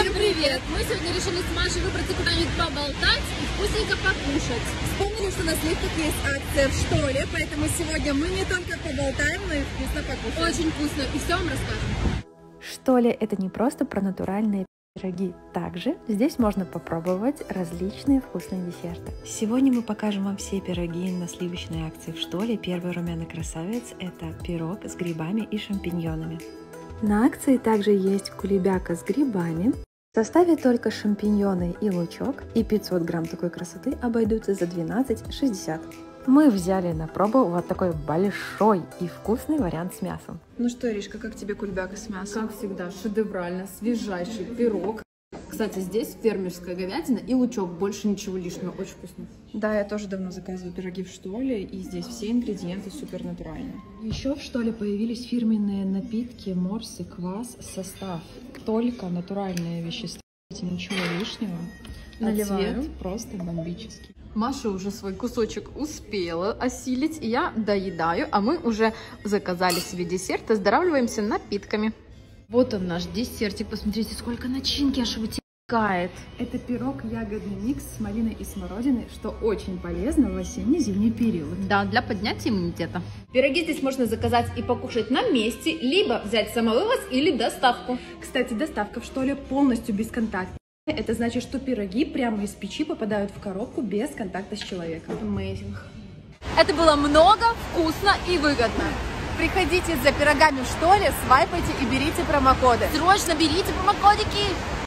Всем привет! Мы сегодня решили с Машей выбраться куда-нибудь поболтать и вкусненько покушать. Вспомнили, что на сливках есть акция в Штоле, поэтому сегодня мы не только поболтаем, но и вкусно покушаем. Очень вкусно, и все вам расскажем. Штоле это не просто про натуральные пироги. Также здесь можно попробовать различные вкусные десерты. Сегодня мы покажем вам все пироги на сливочной акции в Штоле. Первый румяный красавец – это пирог с грибами и шампиньонами. На акции также есть кулебяка с грибами. В составе только шампиньоны и лучок, и 500 грамм такой красоты обойдутся за 12,60. Мы взяли на пробу вот такой большой и вкусный вариант с мясом. Ну что, Иришка, как тебе кульбяка с мясом? Как всегда, шедеврально, свежайший пирог. Кстати, здесь фермерская говядина и лучок, больше ничего лишнего, очень вкусно. Да, я тоже давно заказываю пироги в Штоле, и здесь все ингредиенты супер натуральные. Еще в Штоле появились фирменные напитки, морс и квас, состав только натуральные вещества, ничего лишнего. Наливаю. Цвет просто бомбический. Маша уже свой кусочек успела осилить, я доедаю, а мы уже заказали себе десерт, оздоравливаемся напитками. Вот он наш десертик, посмотрите, сколько начинки аж вытекает. Это пирог ягодный микс с малиной и смородиной, что очень полезно в осенне-зимний период. Да, для поднятия иммунитета. Пироги здесь можно заказать и покушать на месте, либо взять самовывоз или доставку. Кстати, доставка в Штоле полностью бесконтактная. Это значит, что пироги прямо из печи попадают в коробку без контакта с человеком. Amazing. Это было много, вкусно и выгодно. Приходите за пирогами в Штоле, свайпайте и берите промокоды. Срочно берите промокодики!